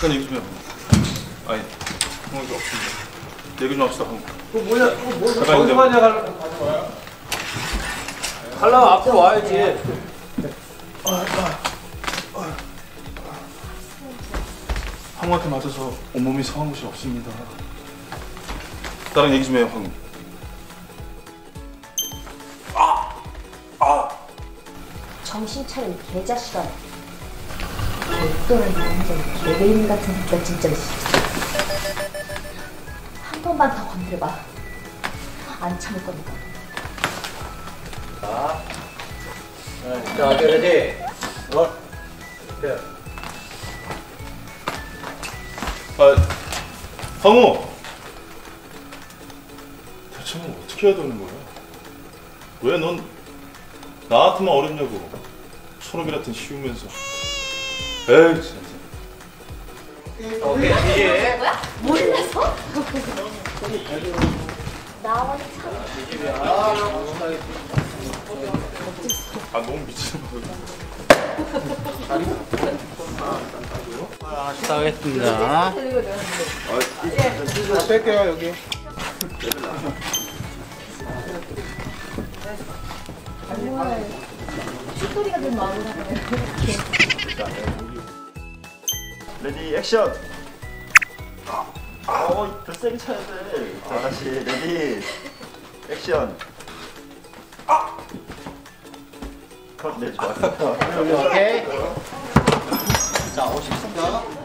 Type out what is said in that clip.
일단 얘기 좀 해요. 아니, 형이 없습니다. 얘기 좀 합시다. 그거 뭐냐? 그거 뭐 잠깐 어디서 가냐 가려면 앞으로 와야지. 형한테 맞아서 온몸이 상한 곳이 없습니다. 나랑 얘기 좀 해요, 형. 정신 차려, 이 개자식아. 별도는 완전 개개인 같은 새끼야, 진짜. 한 번만 더 건드려봐. 안 참을 거니까. 자, 레디. 네. 황호! 대체 넌 어떻게 해야 되는 거야? 왜 넌 나한테만 어렵냐고. 초록이라든 씌우면서. 에이, 진짜. 오케이, 이제. 뭐야? 몰라서? 나와 참. 너무 미치는 거야. 시작하겠습니다. 뺄게요, 여기. 숫소리가 좀 마음을 하네. 레디 액션! 더 세게 쳐야 돼. 자, 다시 레디 액션! 컷, 네, 좋았어. 오케이. 자, 50초.